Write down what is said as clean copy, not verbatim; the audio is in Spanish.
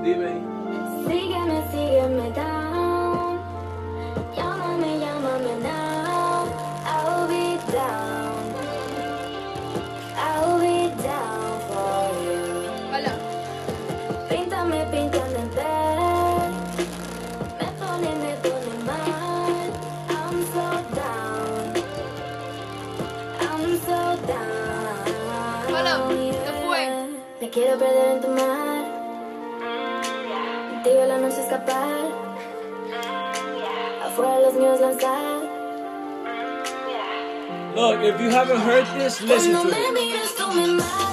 Dime. Sígueme, sígueme down. Llámame, llámame now. I'll be down. I'll be down for you. Hola. Píntame, píntame en bed. Me pone mal. I'm so down. I'm so down. Hola, ¿qué fue? Me quiero perder en tu mar. Contigo la noche escapar. Afuera los míos lanzar. Look, if you haven't heard this, listen Cuando to me it. miras tú me matas.